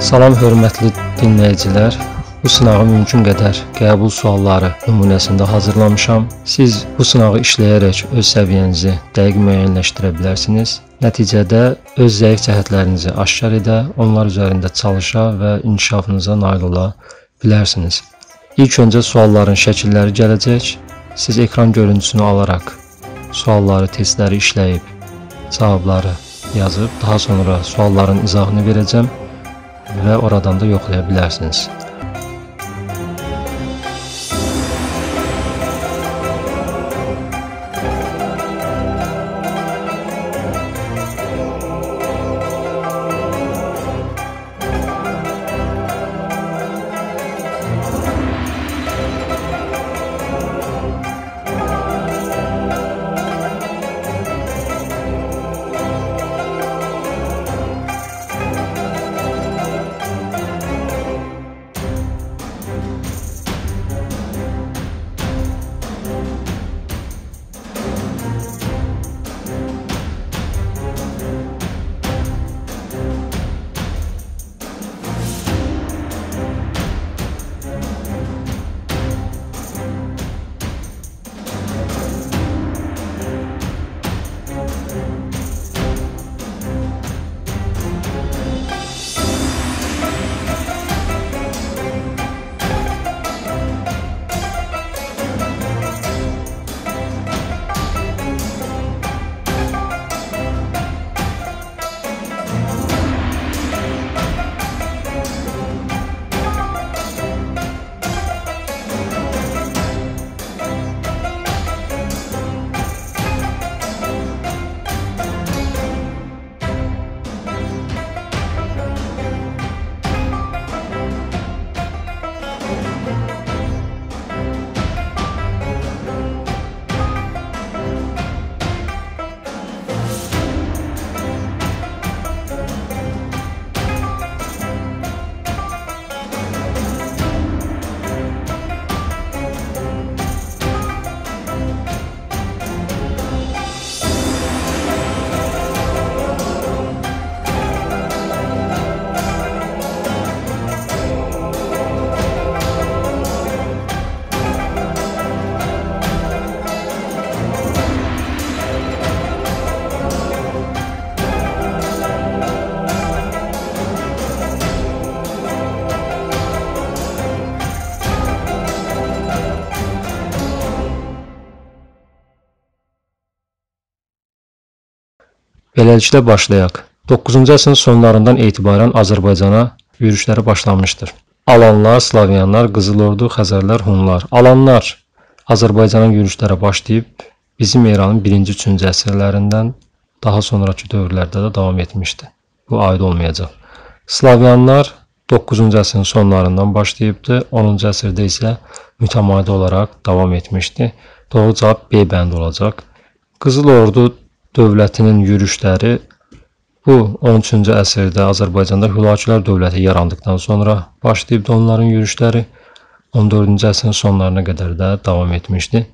Salam hörmətli dinləyicilər. Bu sınağı mümkün qədər qəbul sualları nümunəsində hazırlamışam. Siz bu sınağı işləyərək öz səviyyənizi dəqiq müəyyənləşdirə bilərsiniz. Nəticədə öz zəif cəhətlərinizi aşkar edə, onlar üzərində çalışa və inkişafınıza nail ola bilərsiniz. İlk öncə sualların şəkilləri gələcək. Siz ekran görüntüsünü alaraq sualları, testləri işləyib, cavabları yazıb, daha sonra sualların izahını verəcəm və oradan da yoxlaya bilərsiniz. Beləliklə başlayaq. 9-cu əsrin sonlarından etibarən Azərbaycana yürüşləri başlanmışdır. Alanlar, Slavyanlar, Qızılordu, Xəzərlər, Hunlar. Alanlar Azərbaycana yürüşlərə başlayıb bizim eranın 1-ci, 3-cü əsrlərindən daha sonraki dövrlərdə də davam etmişdi. Bu aid olmayacaq. Slavyanlar 9-cu əsrin sonlarından başlayıbdı, 10-cu əsrdə isə mütəmadi olaraq davam etmişdi. Doğru cavab B bəndi olacaq. Qızılordu dövlətinin yürüşləri bu 13-cü əsrdə Azərbaycanda Hülakülər dövləti yarandıqdan sonra başlayıbdı onların yürüşləri. 14-cü əsrin sonlarına qədər də davam etmişdi.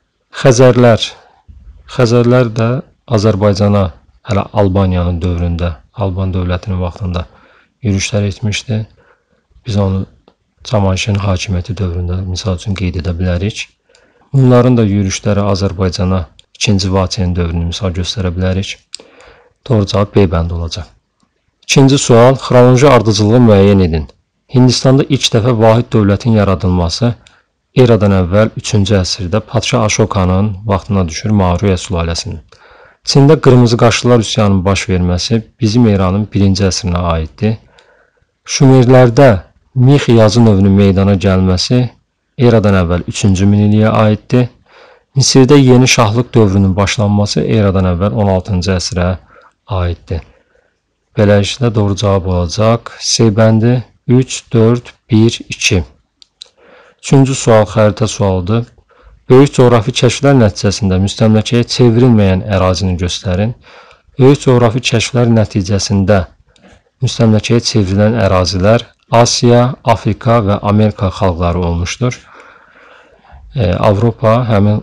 Xəzərlər də Azərbaycana hələ Albaniyanın dövründə, Alban dövlətinin vaxtında yürüşlər etmişdi. Biz onu Cavanşirin hakimiyyəti dövründə misal üçün qeyd edə bilərik. Bunların da yürüşləri Azərbaycana 2-ci Vaçenin dövrünü misal göstərə bilərik. Doğru cavab B bəndi olacaq. İkinci sual, xronoloji ardıcılığı müəyyən edin. Hindistanda ilk dəfə vahid dövlətin yaradılması eradan əvvəl 3-cü əsrdə Padşah Ashokanın vaxtına düşür Maurya sülaləsinin. Çində qırmızı qaşlılar üsyanının baş verməsi bizim eranın 1-ci əsrinə aiddir. Şumerlərdə Mix yazı növünün meydana gəlməsi eradan əvvəl 3-cü minilliyə aiddir. Misirdə yeni şahlıq dövrünün başlanması eradan əvvəl 16-cı əsrə aiddir. Beləliklə doğru cavab olacaq C bəndi 3, 4, 1, 2. Üçüncü sual xəritə sualıdır. Böyük coğrafi kəşflər nəticəsində müstəmləkəyə çevrilməyən ərazini göstərin. Böyük coğrafi kəşflər nəticəsində müstəmləkəyə çevrilən ərazilər Asiya, Afrika və Amerika xalqları olmuşdur. Avropa həmin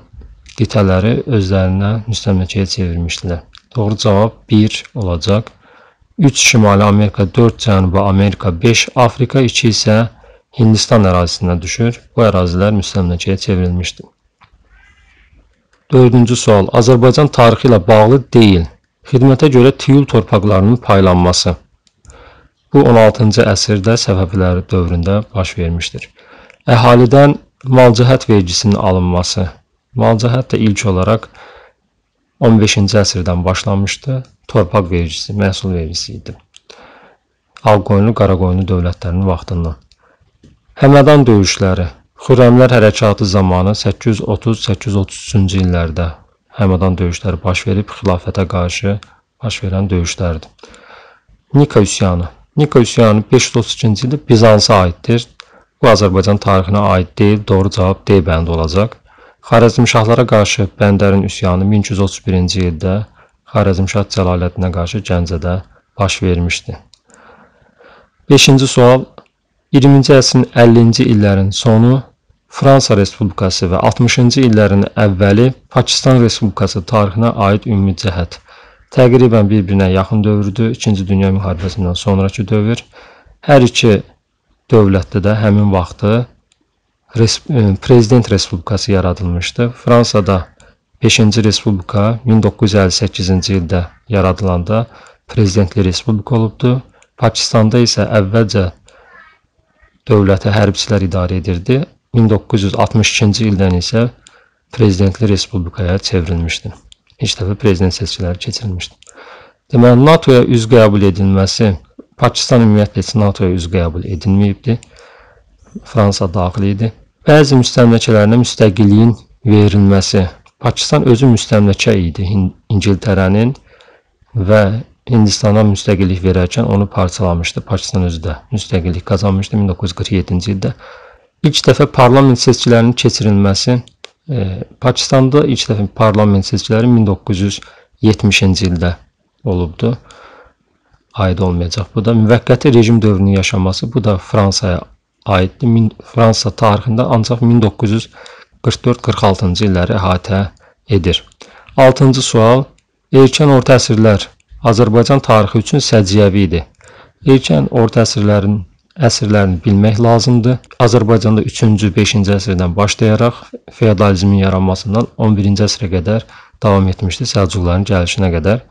qitələri özlərinə müstəmləkəyə çevirmişdilər. Doğru cavab 1 olacaq. 3 Şimali Amerika, 4 Cənubi Amerika, 5 Afrika, 2 isə Hindistan ərazisinə düşür. Bu ərazilər müstəmləkəyə çevrilmişdir. 4-cü sual. Azərbaycan tarixi ilə bağlı deyil. Xidmətə görə Tiyul torpaqlarının paylanması. Bu 16-cı əsrdə Səfəvilər dövründə baş vermişdir. Əhalidən malcəhət vergisinin alınması. Malcəhət də ilk olaraq 15-ci əsrdən başlamışdı. Torpaq vergisi, məhsul vergisi idi. Ağqoyunlu, Qaraqoyunlu dövlətlərinin vaxtından. Həmədan döyüşləri. Xürrəmlər hərəkatı zamanı 830-833-cü illərdə Həmədan döyüşləri baş verib, xilafətə qarşı baş verən döyüşlərdir. Nika üsyanı. Nika üsyanı 532-ci ildə Bizansa aiddir. Bu Azərbaycan tarixinə aid deyil. Doğru cavab D bəndi olacaq. Xarəzmşahlara qarşı Bəndərin üsyanı 1231-ci ildə Xarəzmşah Cəlaləddinə qarşı Gəncədə baş vermişdi. 5-ci sual. 20-ci əsrin 50-ci illərin sonu Fransa Respublikası və 60-cı illərin əvvəli Pakistan Respublikası tarixinə aid ümumi cəhət. Təqribən bir-birinə yaxın dövrdür. 2-ci Dünya müharibəsindən sonraki dövr. Hər iki dövlətdə də həmin vaxtı Prezident Respublikası yaradılmışdı. Fransada 5-ci Respublika 1958-ci ildə yaradılanda Prezidentli Respublika olubdu. Pakistanda isə əvvəlcə dövləti hərbçilər idarə edirdi. 1962-ci ildən isə Prezidentli Respublikaya çevrilmişdir. İlk dəfə prezident seçkiləri keçirilmişdir. Deməli, NATO-ya üz qəbul edilməsi, Pakistan ümumiyyətlə heç NATO-ya üz qəbul edilməyibdir. Fransa daxil idi. Bəzi müstəmləkələrinə müstəqilliyin verilməsi, Pakistan özü müstəmləkə idi İngiltərənin və Hindistana müstəqillik verərkən onu parçalamışdı. Pakistan özü də müstəqillik qazanmışdı 1947-ci ildə. İlk dəfə parlament seçkilərinin keçirilməsi, Pakistanda ilk dəfə parlament seçkiləri 1970-ci ildə olubdu. Aid olmayacaq. Bu da müvəqqəti rejim dövrünün yaşaması, bu da Fransaya aiddir. Fransa tarixində ancaq 1944-46-cı illəri əhatə edir. 6-cı sual. Erkən orta əsrlər Azərbaycan tarixi üçün səciyyəvi idi. Erkən orta əsrlərini bilmək lazımdır. Azərbaycanda 3-cü, 5-ci əsrdən başlayaraq feodalizmin yaranmasından 11-ci əsrə qədər davam etmişdi, Səlcuqların gəlişinə qədər.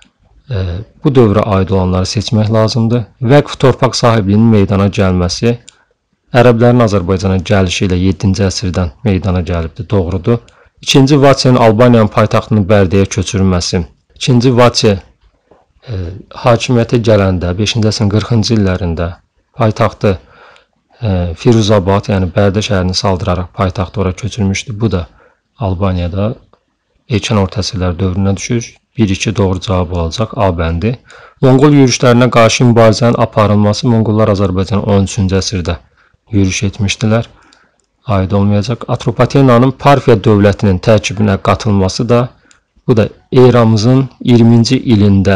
Bu dövrə aid olanları seçmək lazımdır. Vəqf torpaq sahibliyinin meydana gəlməsi, ərəblərin Azərbaycana gəlişi ilə 7-ci əsrdən meydana gəlibdir, doğrudur. 2-ci Vaçenin Albaniyanın paytaxtını Bərdəyə köçürülməsi, 2-ci Vaçe hakimiyyətə gələndə 5-ci əsrin 40-cı illərində paytaxtı Firuzabad, yəni Bərdə şəhərini saldıraraq paytaxtı ora köçürmüşdü. Bu da Albaniyada erkən orta əsrlər dövrünə düşür. 1-2 doğru cavab olacaq A bəndi. Monqol yürüşlərinə qarşı mübarizənin aparılması, Monqollar Azərbaycana 13-cü əsrdə yürüş etmişdilər. Aid olmayacaq. Atropatenanın Parfiya dövlətinin tərkibinə qatılması da, bu da eramızın 20-ci ilində,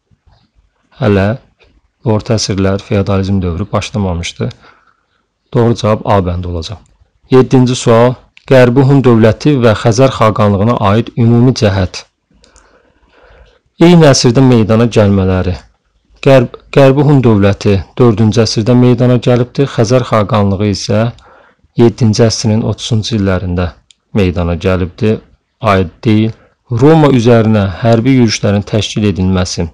hələ orta əsrlər feodalizm dövrü başlamamışdı. Doğru cavab A bəndi olacaq. 7-ci sual. Qərbi Hun dövləti və Xəzər xaqanlığına aid ümumi cəhət. Eyni əsrdə meydana gəlmələri. Qərbi Hun dövləti 4-cü əsrdə meydana gəlibdir. Xəzər xaqanlığı isə 7-ci əsrin 30-cu illərində meydana gəlibdir. Aid deyil. Roma üzərinə hərbi yürüşlərin təşkil edilməsi.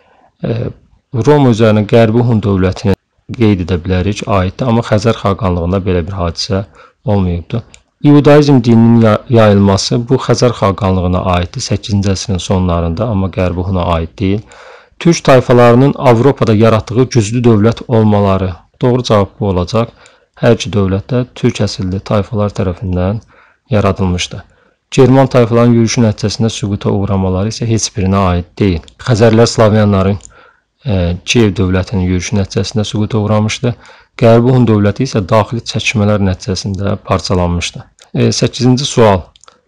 Roma üzərinə Qərbi Hun dövlətini qeyd edə bilərik, aiddir. Amma Xəzər xaqanlığında belə bir hadisə olmayıbdır. İudaizm dininin yayılması bu Xəzər xaqanlığına aiddir 8-ci əsrin sonlarında, amma Qərbi Huna aid deyil. Türk tayfalarının Avropada yaratdığı güclü dövlət olmaları. Doğru cavab bu olacaq. Hər iki dövlətdə türk əsilli tayfalar tərəfindən yaradılmışdır. German tayfaların yürüşü nəticəsində süquta uğramaları isə heç birinə aid deyil. Xəzərlər Slavyanların Kiyev dövlətinin yürüşü nəticəsində süquta uğramışdı. Qərbi Hun dövləti isə daxili çəkişmələr nəticəsində parçalanmışdı. 8-ci sual.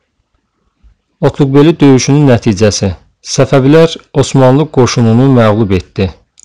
Otluqbeli döyüşünün nəticəsi. Səfəvilər Osmanlı qoşununu məğlub etdi.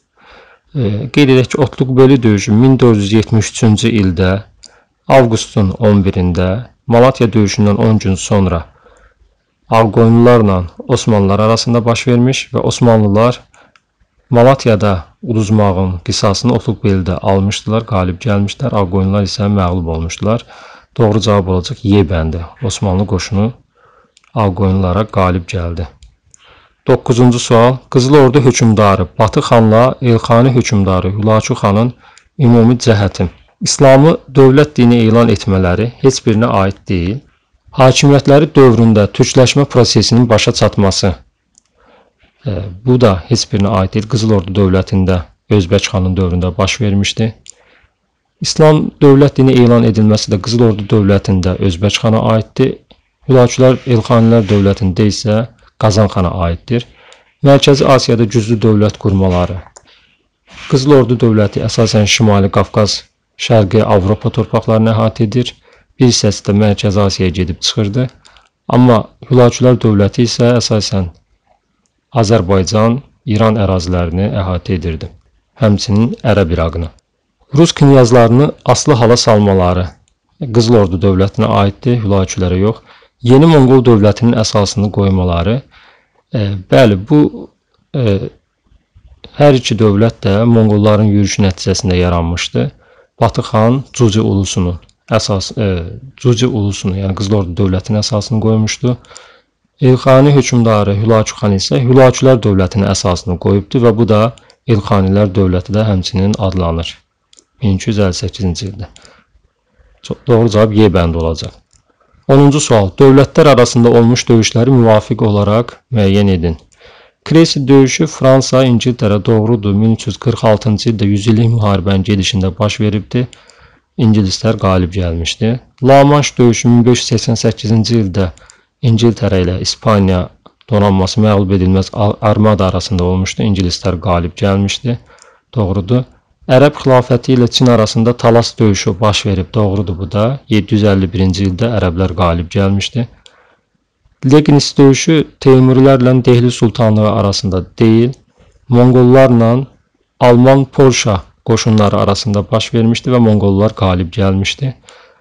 Qeyd edək ki, Otluqbeli döyüşü 1473-cü ildə avqustun 11-də Malatya döyüşündən 10 gün sonra Ağqoyunlularla Osmanlılar arasında baş vermiş və Osmanlılar Malatyada uduzmağın qisasını Otluqbeldə almışdılar, qalib gəlmişlər. Ağqoyunlular isə məğlub olmuşdular. Doğru cavab olacaq Y bəndi. Osmanlı qoşunu Ağqoyunlulara qalib gəldi. 9-cu sual. Qızıl Ordu hökmdarı Batı xanla Elxani hökmdarı Hülakü xanın ümumi cəhəti. İslamı dövlət dini elan etmələri heç birinə aid deyil. Hakimiyyətləri dövründə türkləşmə prosesinin başa çatması. Bu da heç birinə aid deyil. Qızıl Ordu dövlətində Özbək xanın dövründə baş vermişdi. İslam dövlət dini elan edilməsi də Qızıl Ordu dövlətində Özbək xana aiddir. Hülakülər Elxanilər dövlətində isə Qazan xana aiddir. Mərkəzi Asiyada güclü dövlət qurmaları. Qızıl Ordu dövləti əsasən Şimali Qafqaz, Şərqi Avropa torpaqlarını əhatə edir. Bir hissəsi də Mərkəzi Asiyaya gedib çıxırdı. Amma Hülakülər dövləti isə əsasən Azərbaycan, İran ərazilərini əhatə edirdi. Həmçinin Ərəb İraqını. Rus knyazlarını asılı hala salmaları Qızıl Ordu dövlətinə aiddir, Hülakülərə yox. Yeni Monqol dövlətinin əsasını qoymaları. Bəli, bu hər iki dövlət də Monqolların yürüşü nəticəsində yaranmışdı. Batı xan Cuci ulusunun yəni Qızıl Ordu dövlətinin əsasını qoymuşdu. Elxani hökmdarı Hülakü xan isə Hülakülər dövlətinin əsasını qoyubdu və bu da Elxanilər dövləti də həmçinin adlanır. 1258-ci ildə. Doğru cavab Y bəndi olacaq. 10-cu sual. Dövlətlər arasında olmuş döyüşləri müvafiq olaraq müəyyən edin. Kresi döyüşü Fransa, İngiltərə doğrudur. 1346-cı ildə 100 illik müharibənin gedişində baş veribdi. İngilislər qalib gəlmişdi. La Manş döyüşü 1588-ci ildə İngiltərə ilə İspaniya donanması məğlub edilməz armada arasında olmuşdu. İngilislər qalib gəlmişdi. Doğrudur. Ərəb xilafəti ilə Çin arasında Talas döyüşü baş verib. Doğrudur bu da. 751-ci ildə ərəblər qalib gəlmişdi. Legnis döyüşü Teymurilərlə Dehli Sultanlığı arasında deyil, Monqollarla Alman Polşa qoşunları arasında baş vermişdi və Monqollar qalib gəlmişdi.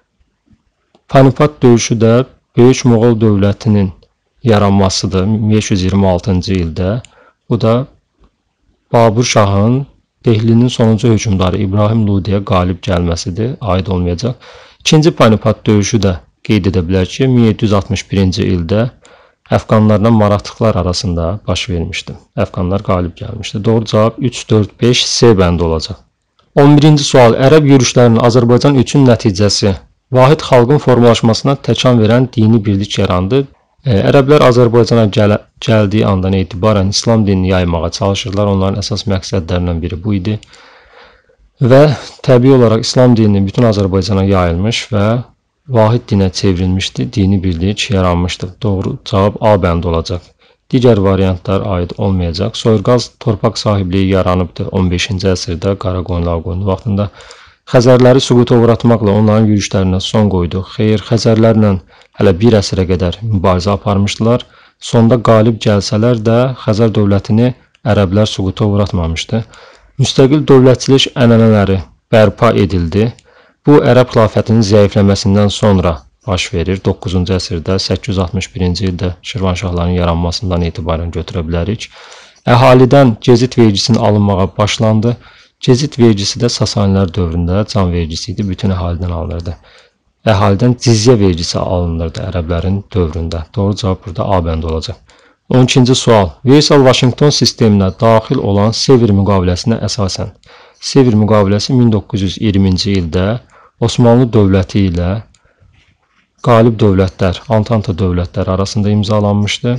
Panipat döyüşü də Böyük Moğol dövlətinin yaranmasıdır 1526-cı ildə. Bu da Babur Şahın Dehlinin sonuncu hökmdarı İbrahim Ludiyə qalib gəlməsidir, aid olmayacaq. İkinci Panipat döyüşü də qeyd edə bilər ki, 1761-ci ildə Əfqanlarla Marathıqlar arasında baş vermişdi. Əfqanlar qalib gəlmişdi. Doğru cavab 3, 4, 5 C bəndi olacaq. 11-ci sual. Ərəb yürüşlərinin Azərbaycan üçün nəticəsi. Vahid xalqın formalaşmasına təkan verən dini birlik yarandı. Ərəblər Azərbaycana gəldiyi andan etibarən İslam dinini yaymağa çalışırlar. Onların əsas məqsədlərindən biri bu idi. Və təbii olaraq İslam dininin bütün Azərbaycana yayılmış və vahid dinə çevrilmişdi. Dini birlik yaranmışdı. Doğru cavab A bəndi olacaq. Digər variantlar aid olmayacaq. Soyurqaz torpaq sahibliyi yaranıbdı 15-ci əsrdə Qaraqoyunlu Ağqoyunlu vaxtında. Xəzərləri süquta uğratmaqla onların yürüşlərinə son qoydu. Xeyr, Xəzərlərlə hələ bir əsrə qədər mübarizə aparmışdılar. Sonda qalib gəlsələr də Xəzər dövlətini ərəblər süquta uğratmamışdı. Müstəqil dövlətçilik ənənələri bərpa edildi. Bu, ərəb xilafətinin zəifləməsindən sonra baş verir. 9-cu əsrdə, 861-ci ildə Şirvanşahların yaranmasından etibarən götürə bilərik. Əhalidən Gezit vergisinin alınmağa başlandı. Gezit vergisi də Sasanilər dövründə can vergisi idi, bütün əhalidən alınırdı. Əhalidən cizyə vergisi alınırdı ərəblərin dövründə. Doğru cavab burada A bəndi olacaq. 12-ci sual. Veysal-Vaşinqton sisteminə daxil olan Sevr müqaviləsinə əsasən. Sevr müqaviləsi 1920-ci ildə Osmanlı dövləti ilə qalib dövlətlər, Antanta dövlətləri arasında imzalanmışdı.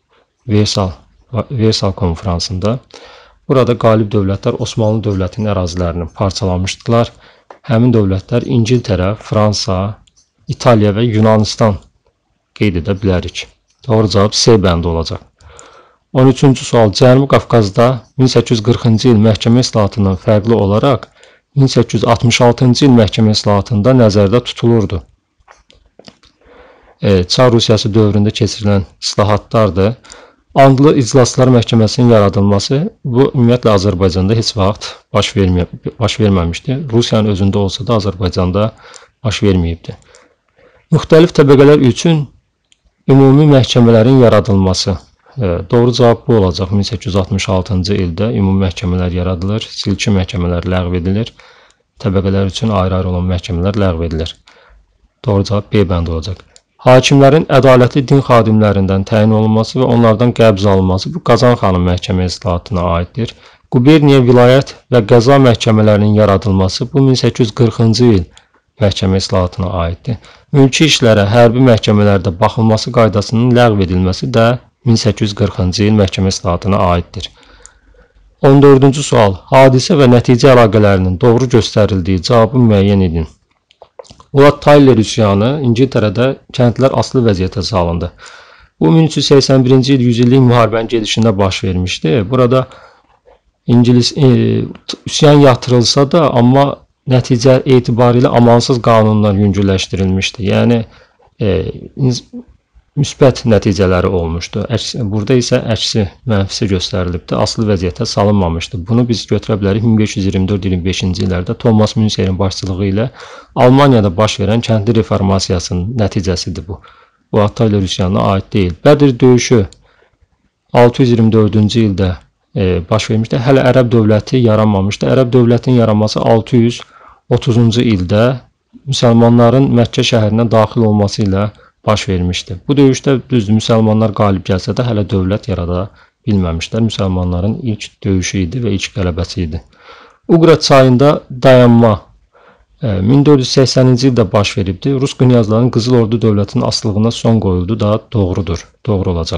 Versal konferansında. Burada qalib dövlətlər Osmanlı dövlətinin ərazilərini parçalamışdılar. Həmin dövlətlər İngiltərə, Fransa, İtaliya və Yunanistan qeyd edə bilərik. Doğru cavab C bəndi olacaq. 13-cü sual. Cənubi Qafqazda 1840-cı il məhkəmə islahatından fərqli olaraq 1866-cı il məhkəmə islahatında nəzərdə tutulurdu. Çar Rusiyası dövründə keçirilən islahatlardır. Andlı İclaslar Məhkəməsinin yaradılması bu ümumiyyətlə Azərbaycanda heç vaxt baş verməmişdi. Rusiyanın özündə olsa da Azərbaycanda baş verməyibdi. Müxtəlif təbəqələr üçün ümumi məhkəmələrin yaradılması. Doğru cavab bu olacaq. 1866-cı ildə ümumi məhkəmələr yaradılır, silki məhkəmələr ləğv edilir, təbəqələr üçün ayrı-ayrı olan məhkəmələr ləğv edilir. Doğru cavab B bəndi olacaq. Hakimlərin ədalətli din xadimlərindən təyin olunması və onlardan qəbz alınması bu Qazan xanım məhkəmə islahatına aiddir. Quberniya vilayət və qəza məhkəmələrinin yaradılması bu 1840-cı il məhkəmə islahatına aiddir. Mülki işlərə hərbi məhkəmələrdə baxılması qaydasının ləğv edilməsi də 1840-cı il məhkəmə islahatına aiddir. 14-cü sual. Hadisə və nəticə əlaqələrinin doğru göstərildiyi cavabı müəyyən edin. Ulat Tyler üsyanı İngiltərədə kəndlər asılı vəziyyətə salındı. Bu 1381-ci il 100 illik müharibənin gedişində baş vermişdi. Burada İngilis üsyan yatırılsa da, amma nəticə etibarilə amansız qanunlar yüngülləşdirilmişdi. Yəni müsbət nəticələri olmuşdu. Burada isə əksi, mənfisi göstərilibdi. Asılı vəziyyətə salınmamışdı. Bunu biz götürə bilərik 1524-25-ci illərdə Thomas Münster'in başçılığı ilə Almaniyada baş verən kəndli reformasiyasının nəticəsidir bu. Bu Tyler üsyanına aid deyil. Bədir döyüşü 624-cü ildə baş vermişdi. Hələ Ərəb dövləti yaranmamışdı. Ərəb dövlətinin yaranması 630-cu ildə müsəlmanların Məkkə şəhərinə daxil olması ilə baş vermişdi. Bu döyüşdə düzdür, müsəlmanlar qalib gəlsə də hələ dövlət yarada bilməmişlər. Müsəlmanların ilk döyüşü idi və ilk qələbəsi idi. Uqra çayında dayanma 1480-ci ildə baş veribdi. Rus knyazların Qızıl Ordu dövlətinin asılılığına son qoyuldu da doğrudur. Doğru olacaq.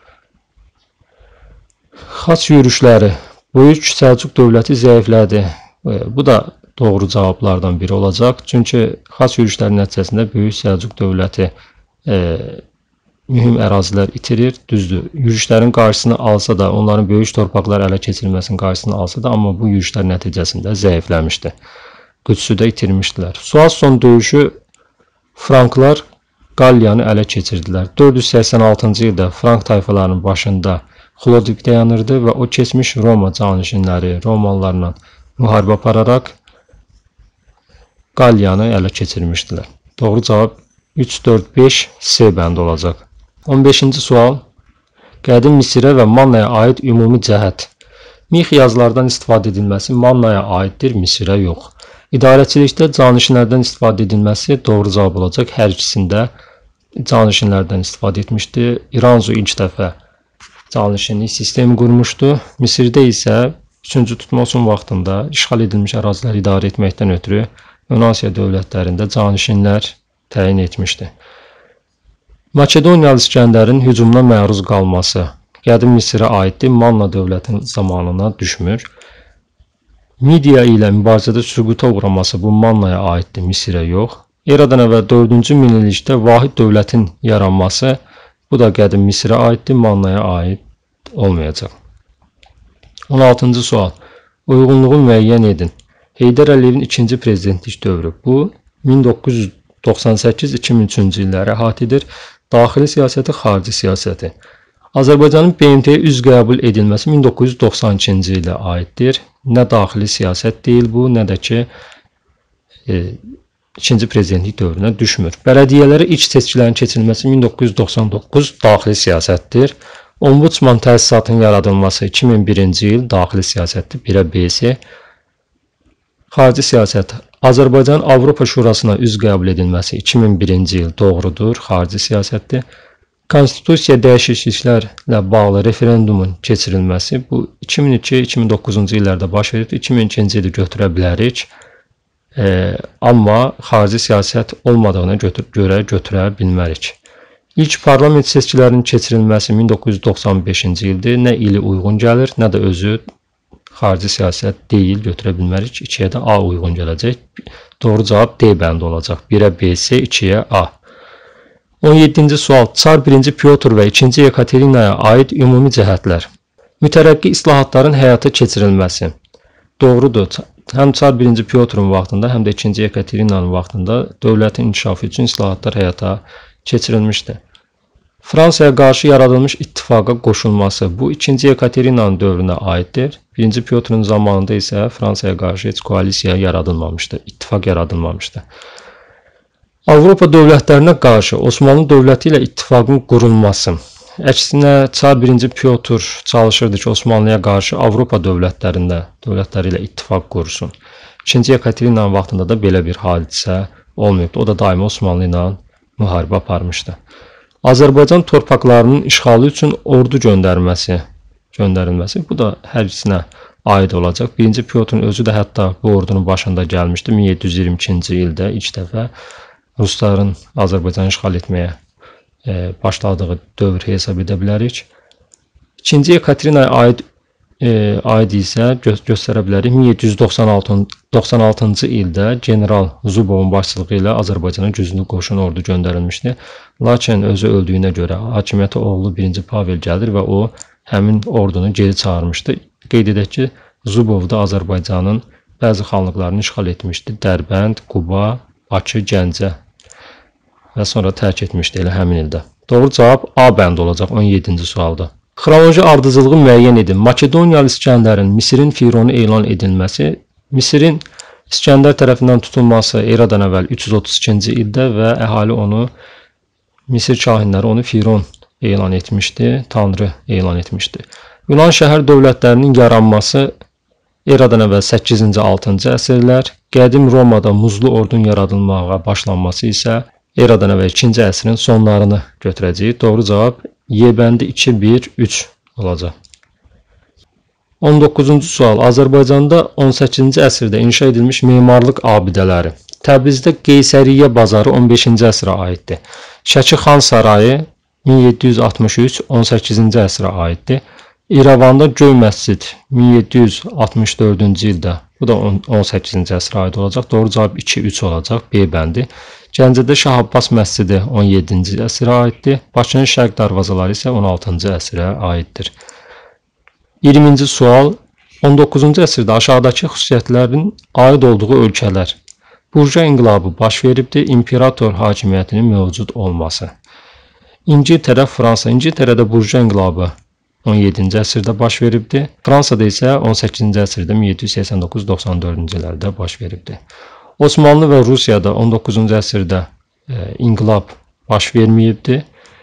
Xaç yürüşləri. Böyük Səlcuq dövləti zəiflədi. Bu da doğru cavablardan biri olacaq. Çünki xaç yürüşləri nəticəsində Böyük Səlcuq dövləti mühüm ərazilər itirir. Düzdür, yürüşlərin qarşısını alsa da, onların böyük torpaqlar ələ keçirilməsinin qarşısını alsa da, amma bu yürüşlər nəticəsində zəifləmişdi. Qüdsü də itirmişdilər. Soissons döyüşü Franklar Qalliyanı ələ keçirdilər. 486-cı ildə Frank tayfalarının başında Xlodvig dayanırdı və o keçmiş Roma canişinləri Romalılarla müharibə apararaq Qalliyanı ələ keçirmişdilər. Doğru cavab 3, 4, 5 C bəndi olacaq. 15-ci sual. Qədim Misirə və Mannaya aid ümumi cəhət. Mix yazılardan istifadə edilməsi Mannaya aiddir, Misirə yox. İdarəçilikdə canişinlərdən istifadə edilməsi doğru cavab olacaq. Hər ikisində canişinlərdən istifadə etmişdi. İranzu ilk dəfə canişinlik sistemi qurmuşdu. Misirdə isə 3-cü Tutmosun vaxtında işğal edilmiş ərazilər idarə etməkdən ötürü Yunasiya dövlətlərində canişinlər təyin etmişdi. Makedoniyalı İskəndərin hücumuna məruz qalması qədim Misirə aiddir, Manna dövlətinin zamanına düşmür. Midiya ilə mübarizədə süquta uğraması bu Mannaya aiddir, Misirə yox. Eradan əvvəl 4-cü minillikdə vahid dövlətin yaranması bu da qədim Misirə aiddir, Mannaya aid olmayacaq. 16-cı sual. Uyğunluğu müəyyən edin. Heydər Əliyevin ikinci prezidentlik dövrü. Bu 1998-2003-cü illəri əhatə edir. Daxili siyasəti, xarici siyasəti. Azərbaycanın BMT-yə üz qəbul edilməsi 1992-ci ilə aiddir. Nə daxili siyasət deyil bu, nə də ki ikinci prezidentlik dövrünə düşmür. Bələdiyyələrə ilk seçkilərin keçirilməsi 1999 daxili siyasətdir. Ombudsman təsisatının yaradılması 2001-ci il daxili siyasətdir. 1-ə B-si. Xarici siyasət. Azərbaycan Avropa Şurasına üz qəbul edilməsi 2001-ci il doğrudur, xarici siyasətdir. Konstitusiya dəyişikliklərlə bağlı referendumun keçirilməsi bu 2002-2009-cu illərdə baş verib, 2002-ci ili götürə bilərik. Amma xarici siyasət olmadığına görə götürə bilmərik. İlk parlament seçkilərinin keçirilməsi 1995-ci ildir. Nə ili uyğun gəlir, nə də özü xarici siyasət deyil, götürə bilmərik. 2-yə də A uyğun gələcək. Doğru cavab D bəndi olacaq. 1-ə B, C, 2-yə A. 17-ci sual. Çar 1-ci Pyotr və 2-ci Yekaterinaya aid ümumi cəhətlər. Mütərəqqi islahatların həyata keçirilməsi. Doğrudur. Həm Çar 1-ci Pyotrun vaxtında, həm də 2-ci Yekaterinanın vaxtında dövlətin inkişafı üçün islahatlar həyata keçirilmişdi. Fransaya qarşı yaradılmış ittifaqa qoşulması bu 2-ci Yekaterinanın dövrünə aiddir. 1-ci Pyotrun zamanında isə Fransaya qarşı heç koalisiya yaradılmamışdı, ittifaq yaradılmamışdı. Avropa dövlətlərinə qarşı Osmanlı dövləti ilə ittifaqın qurulması. əksinə Çar 1. Pyotr çalışırdı ki, Osmanlıya qarşı Avropa dövlətləri ilə ittifaq qursun. 2. Yekaterinanın vaxtında da belə bir hadisə olmayıbdı. O da daima Osmanlı ilə müharibə aparmışdı. Azərbaycan torpaqlarının işğalı üçün ordu göndərilməsi bu da hər ikisinə aid olacaq. 1. Pyotrun özü də hətta bu ordunun başında gəlmişdi. 1722-ci ildə ilk dəfə Rusların Azərbaycanı işğal etməyə başladığı dövr hesab edə bilərik. 2. Yekaterinaya aid isə göstərə bilərik. 1796-cı ildə General Zubovun başçılığı ilə Azərbaycana güclü qoşun ordu göndərilmişdi. Lakin özü öldüyünə görə hakimiyyətə oğlu 1. Pavel gəlir və o həmin ordunu geri çağırmışdı. Qeyd edək ki, Zubov da Azərbaycanın bəzi xanlıqlarını işğal etmişdi. Dərbənd, Quba, Bakı, Gəncə və sonra tərk etmişdi elə həmin ildə. Doğru cavab A bəndi olacaq 17-ci sualda. Xronoloji ardıcılığı müəyyən edin. Makedoniyalı İskəndərin Misirin Fironu elan edilməsi, Misirin İskəndər tərəfindən tutulması eradan əvvəl 332-ci ildə və əhali onu, Misir kahinləri onu Firon elan etmişdi, Tanrı elan etmişdi. Yunan şəhər dövlətlərinin yaranması eradan əvvəl 8-ci, 6-cı əsrlər, qədim Romada muzlu ordun yaradılmağa başlanması isə eradan əvvəl 2-ci əsrin sonlarını götürəcəyik. Doğru cavab Y bəndi 2, 1, 3 olacaq. 19-cu sual. Azərbaycanda 18-ci əsrdə inşa edilmiş memarlıq abidələri. Təbrizdə Qeysəriyyə bazarı 15-ci əsrə aiddir. Şəki Xan Sarayı 1763, 18-ci əsrə aiddir. İrəvanda Göy məscid 1764-cü ildə, bu da 18-ci əsrə aid olacaq. Doğru cavab 2, 3 olacaq, B bəndi. Gəncədə Şah Abbas məscidi 17-ci əsrə aiddir. Bakının şərq darvazaları isə 16-cı əsrə aiddir. 20-ci sual. 19-cu əsrdə aşağıdakı xüsusiyyətlərin aid olduğu ölkələr. Burja inqilabı baş veribdir, imperator hakimiyyətinin mövcud olması. İngiltərə, Fransa. İngiltərədə burja inqilabı 17-ci əsrdə baş veribdir. Fransada isə 18-ci əsrdə 1789-94-cü illərdə baş veribdir. Osmanlı və Rusiyada 19-cu əsrdə inqilab baş verməyibdir.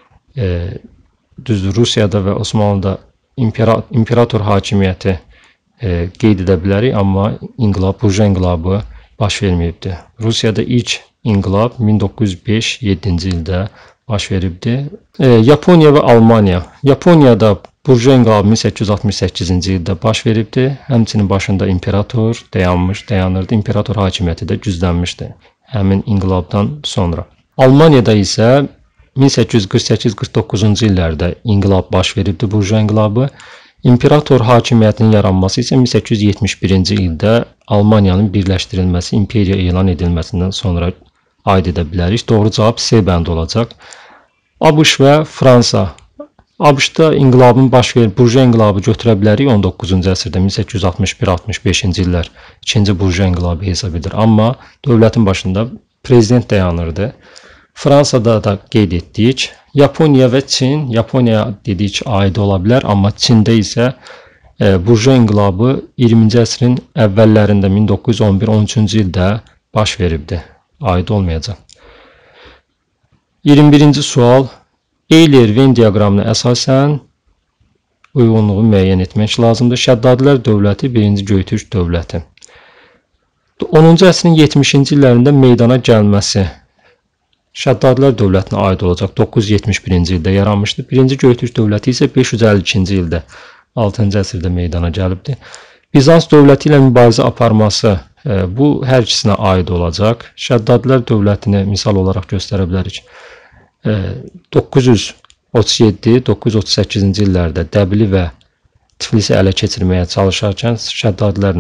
Düzdür, Rusiyada və Osmanlıda imperator hakimiyyəti qeyd edə bilərik, amma burja inqilabı baş verməyibdir. Rusiyada ilk inqilab 1905-7-ci ildə baş veribdir. Yaponiya və Almaniya. Yaponiyada burja inqilabı 1868-ci ildə baş veribdir. Həmçinin başında imperator dayanırdı. İmperator hakimiyyəti də güclənmişdi həmin inqilabdan sonra. Almaniyada isə 1848-49-cu illərdə inqilab baş veribdir, burja inqilabı. İmperator hakimiyyətinin yaranması isə 1871-ci ildə Almaniyanın birləşdirilməsi, imperiya elan edilməsindən sonra aid edə bilərik. Doğru cavab C bəndi olacaq. ABŞ və Fransa. ABŞ-da burja inqilabı götürə bilərik 19-cu əsrdə 1861-65-ci illər ikinci burja inqilabı hesab edir. Amma dövlətin başında prezident dayanırdı. Fransada da qeyd etdik. Yaponiya və Çin. Yaponiya dedik aid ola bilər, amma Çində isə burja inqilabı 20-ci əsrin əvvəllərində 1911-13-cü ildə baş veribdir. Aid olmayacaq. 21-ci sual. Euler-Venn diaqramına əsasən uyğunluğu müəyyən etmək lazımdır. Şəddadilər dövləti 1-ci Göytürk dövləti. 10-cu əsrin 70-ci illərində meydana gəlməsi Şəddadilər dövlətinə aid olacaq. 971-ci ildə yaranmışdı. 1-ci Göytürk dövləti isə 552-ci ildə 6-cı əsrdə meydana gəlibdir. Bizans dövləti ilə mübarizə aparması bu hər ikisinə aid olacaq. Şəddadilər dövlətini misal olaraq göstərə bilərik. 937-938-ci illərdə Dəbili və Tiflisi ələ keçirməyə çalışarkən Şəddadilər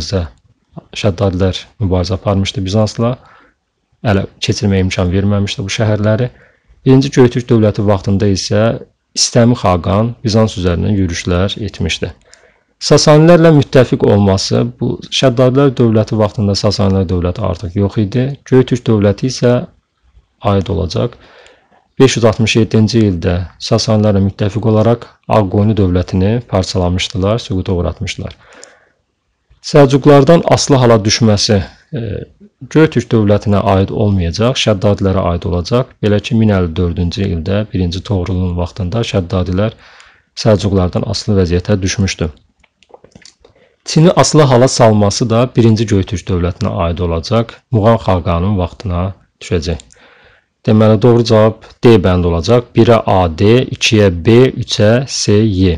mübarizə aparmışdı Bizansla. Ələ keçirməyə imkan verməmişdi bu şəhərləri. 1-ci Göytürk dövləti vaxtında isə İstəmi Xaqan Bizans üzərindən yürüşlər etmişdi. Sasanilərlə müttəfiq olması, bu Şəddadilər dövləti vaxtında Sasanilər dövləti artıq yox idi. Göytürk dövləti isə aid olacaq. 567-ci ildə Sasanilərlə müttəfiq olaraq Ağqoyunlu dövlətini parçalamışdılar, süquta uğratmışdılar. Səlcuqlardan asılı hala düşməsi Göytürk dövlətinə aid olmayacaq, Şəddadilərə aid olacaq. Belə ki, 1054-cü ildə 1-ci Toğrulun vaxtında Şəddadilər Səlcuqlardan asılı vəziyyətə düşmüşdü. Çini asılı hala salması da 1-ci Göytürk dövlətinə aid olacaq. Muğan Xaqanın vaxtına düşəcək. Deməli, doğru cavab D bəndi olacaq. 1-ə AD, 2-yə B, 3-ə SY.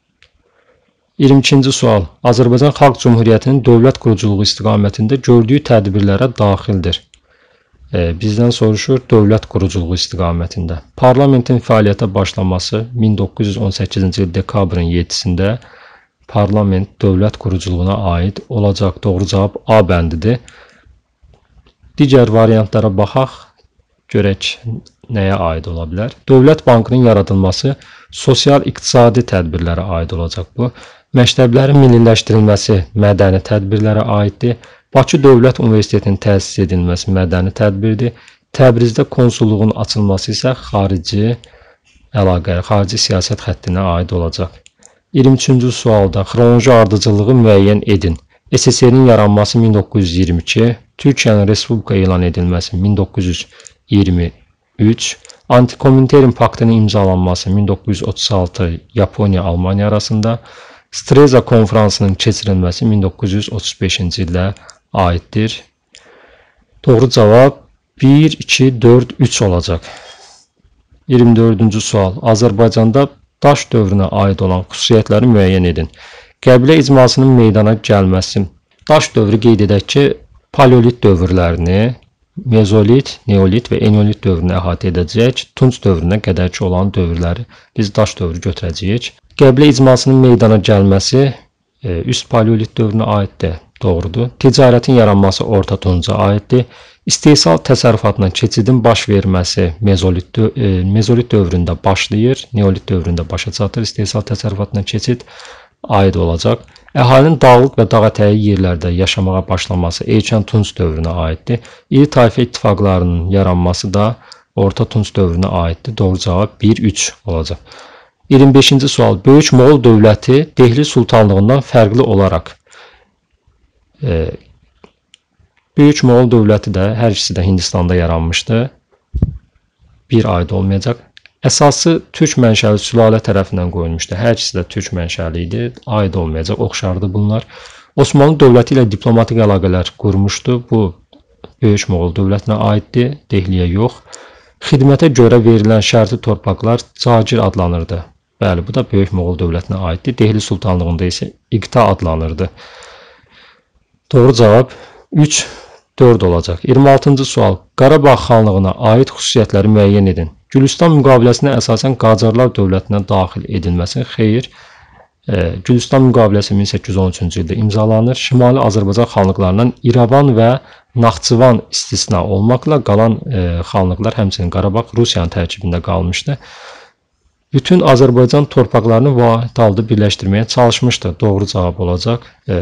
22-ci sual. Azərbaycan Xalq Cümhuriyyətinin dövlət quruculuğu istiqamətində gördüyü tədbirlərə daxildir. Bizdən soruşur, dövlət quruculuğu istiqamətində. Parlamentin fəaliyyətə başlaması 1918-ci il dekabrın 7-sində parlament dövlət quruculuğuna aid olacaq. Doğru cavab A bəndidir. Digər variantlara baxaq, görək nəyə aid ola bilər. Dövlət Bankının yaradılması sosial-iqtisadi tədbirlərə aid olacaq bu. Məktəblərin milliləşdirilməsi mədəni tədbirlərə aiddir. Bakı Dövlət Universitetinin təsis edilməsi mədəni tədbirdir. Təbrizdə konsulluğun açılması isə xarici əlaqə, xarici siyasət xəttinə aid olacaq. 23-cü sualda xronoloji ardıcıllığı müəyyən edin. SSR-in yaranması 1922, Türkiyənin Respublika elan edilməsi 1923, Antikomintern paktının imzalanması 1936 Yaponiya-Almaniya arasında, Streza konferansının keçirilməsi 1935-ci ildə aiddir. Doğru cavab 1, 2, 4, 3 olacaq. 24-cü sual. Azərbaycanda daş dövrünə aid olan xüsusiyyətləri müəyyən edin. Qəbilə icmasının meydana gəlməsi. Daş dövrü qeyd edək ki, paleolit dövrlərini, mezolit, neolit və eneolit dövrünü əhatə edəcək. Tunc dövrünə qədərki olan dövrləri biz daş dövrü götürəcəyik. Qəbilə icmasının meydana gəlməsi üst paleolit dövrünə aiddir. Doğrudur. Ticarətin yaranması Orta Tunca aiddir. İstehsal təsərrüfatına keçidin baş verməsi mezolit dövründə başlayır, neolit dövründə başa çatır. İstehsal təsərrüfatına keçid aid olacaq. Əhalinin dağlıq və dağətəyi yerlərdə yaşamağa başlaması erkən Tunc dövrünə aiddir. İri tayfa ittifaqlarının yaranması da Orta Tunc dövrünə aiddir. Doğru cavab 1-3 olacaq. 25-ci sual. Böyük Moğol dövləti Dehli sultanlığından fərqli olaraq Böyük Moğol dövləti də hər ikisi də Hindistanda yaranmışdı. Bir aid olmayacaq. Əsası türk mənşəli sülalə tərəfindən qoyulmuşdu. Hər ikisi də türk mənşəli idi. Aid olmayacaq, oxşardı bunlar. Osmanlı dövləti ilə diplomatik əlaqələr qurmuşdu. Bu Böyük Moğol dövlətinə aiddir, Dehliyə yox. Xidmətə görə verilən şərti torpaqlar Cagir adlanırdı. Bəli, bu da Böyük Moğol dövlətinə aiddir. Dehli sultanlığında isə İqta adlanırdı. Doğru cavab 3, 4 olacaq. 26-cı sual. Qarabağ xanlığına aid xüsusiyyətləri müəyyən edin. Gülüstan müqaviləsinə əsasən Qacarlar dövlətinə daxil edilməsi xeyr. Gülüstan müqaviləsi 1813-cü ildə imzalanır. Şimali Azərbaycan xanlıqlarından İrəvan və Naxçıvan istisna olmaqla qalan xanlıqlar, həmçinin Qarabağ Rusiyanın tərkibində qalmışdı. Bütün Azərbaycan torpaqlarını vahid halda birləşdirməyə çalışmışdı. Doğru cavab olacaq.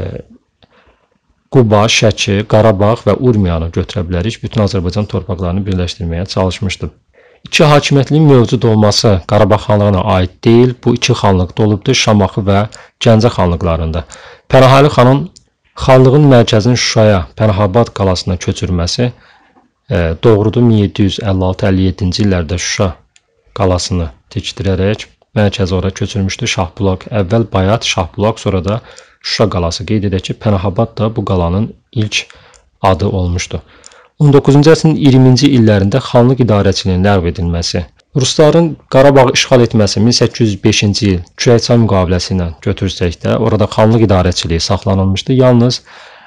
Quba, Şəki, Qarabağ və Urmiyanı götürə bilərik. Bütün Azərbaycan torpaqlarını birləşdirməyə çalışmışdı. İki hakimiyyətliyin mövcud olması Qarabağ xanlığına aid deyil. Bu iki xanlıqda olubdur, Şamaxı və Gəncə xanlıqlarında. Pənahəli xanın xanlığın mərkəzinin Şuşaya, Pənahabad qalasına köçürməsi doğrudur. 1756-57-ci illərdə Şuşa qalasını tikdirərək mərkəzi ora köçürmüşdü. Şahbulaq, əvvəl Bayat, Şahbulaq, sonra da Şuşa qalası. Qeyd edək ki, Pənahabad da bu qalanın ilk adı olmuşdu. 19-cu əsrin 20-ci illərində xanlıq idarəçiliyinin ləğv edilməsi. Rusların Qarabağı işğal etməsi 1805-ci il Kürəkçay müqaviləsi ilə götürsək də, orada xanlıq idarəçiliyi saxlanılmışdı. Yalnız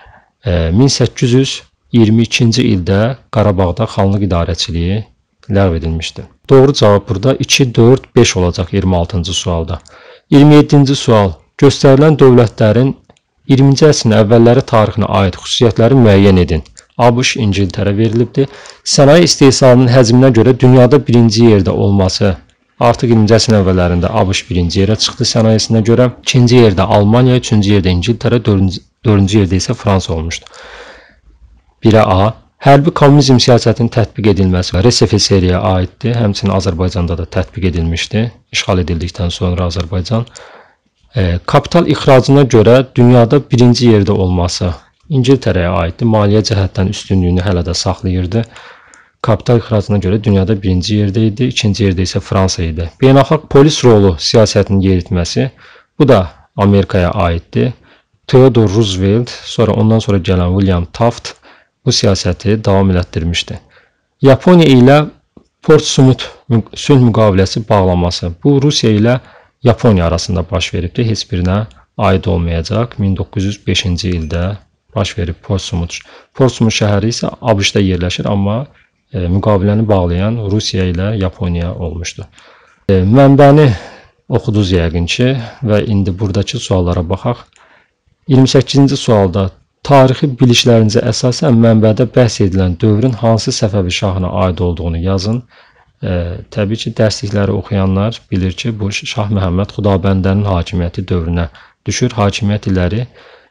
1822-ci ildə Qarabağda xanlıq idarəçiliyi ləğv edilmişdi. Doğru cavab burada 2, 4, 5 olacaq 26-cı sualda. 27-ci sual. Göstərilən dövlətlərin 20-ci əsrin əvvəlləri tarixinə aid xüsusiyyətləri müəyyən edin. ABŞ, İngiltərə verilibdir. Sənaye istehsalının həcminə görə dünyada birinci yerdə olması. Artıq 20-ci əsrin əvvəllərində ABŞ birinci yerə çıxdı sənayesinə görə. İkinci yerdə Almaniya, üçüncü yerdə İngiltərə, dördüncü yerdə isə Fransa olmuşdu. 1-ə A. Hərbi kommunizm siyasətinin tətbiq edilməsi RSFSR-yə aiddir. Həmçinin Azərbaycanda da tətbiq edilmişdi. İşğal edildikdən sonra Azərbaycan. Kapital ixracına görə dünyada birinci yerdə olması. İngiltərəyə aiddir. Maliyyə cəhətdən üstünlüyünü hələ də saxlayırdı. Kapital ixracına görə dünyada birinci yerdə idi, ikinci yerdə isə Fransa idi. Beynəlxalq polis rolu siyasətini yeritməsi, bu da Amerikaya aiddir. Theodore Roosevelt, ondan sonra gələn William Taft bu siyasəti davam elətdirmişdi. Yaponiya ilə Portsmouth sülh müqaviləsi bağlaması. Bu Rusiya ilə Yaponiya arasında baş veribdi. Heç birinə aid olmayacaq. 1905-ci ildə baş verib Portsmouth. Portsmouth şəhəri isə ABŞ-da yerləşir, amma müqaviləni bağlayan Rusiya ilə Yaponiya olmuşdu. Mənbəni oxudunuz yəqin ki və indi buradakı suallara baxaq. 28-ci sualda tarixi bilişlərinizə əsasən mənbədə bəhs edilən dövrün hansı Səfəvi şahına aid olduğunu yazın. Təbii ki, dərslikləri oxuyanlar bilir ki, bu Şah Məhəmməd Xudabəndənin hakimiyyəti dövrünə düşür. Hakimiyyət illəri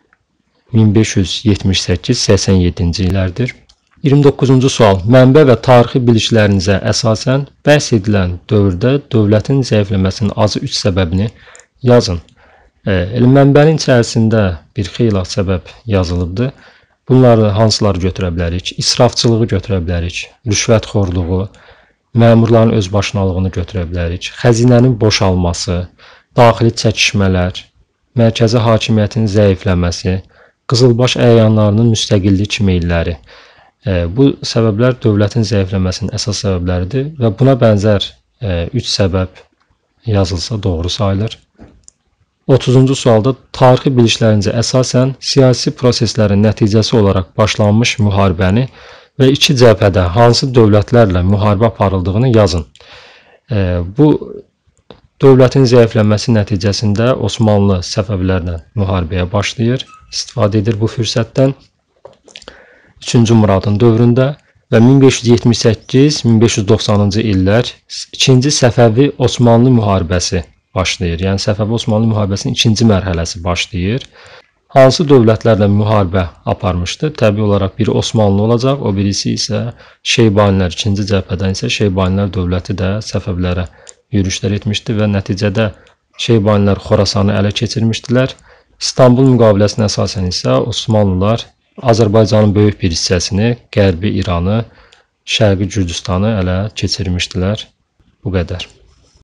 1578-87-ci illərdir. 29-cu sual. Mənbə və tarixi bilişlərinizə əsasən bəhs edilən dövrdə dövlətin zəifləməsinin azı 3 səbəbini yazın. Mənbənin içərisində bir xeyli səbəb yazılıbdır. Bunları hansıları götürə bilərik? İsrafçılığı götürə bilərik, rüşvətxorluğu, məmurların özbaşınalığını götürə bilərik, xəzinənin boşalması, daxili çəkişmələr, mərkəzi hakimiyyətin zəifləməsi, qızılbaş əyanlarının müstəqillik meylləri. Bu səbəblər dövlətin zəifləməsinin əsas səbəbləridir və buna bənzər 3 səbəb yazılsa doğru sayılır. 30-cu sualda tarixi bilişlərincə əsasən siyasi proseslərin nəticəsi olaraq başlanmış müharibəni və iki cəbhədə hansı dövlətlərlə müharibə aparıldığını yazın. Bu dövlətin zəifləməsi nəticəsində Osmanlı Səfəvilərlə müharibəyə başlayır, istifadə edir bu fürsətdən. 3-cü Muradın dövründə və 1578-1590-cı illər 2-ci Səfəvi Osmanlı müharibəsi başlayır. Yəni Səfəvi Osmanlı müharibəsinin ikinci mərhələsi başlayır. Hansı dövlətlərlə müharibə aparmışdı? Təbii olaraq biri Osmanlı olacaq, o birisi isə Şeybanilər. İkinci cəbhədən isə Şeybanilər dövləti də Səfəvilərə yürüşlər etmişdi və nəticədə Şeybanilər Xorasanı ələ keçirmişdilər. İstanbul müqaviləsinə əsasən isə Osmanlılar Azərbaycanın böyük bir hissəsini, Qərbi İranı, Şərqi Gürcüstanı ələ keçirmişdilər. Bu qədər.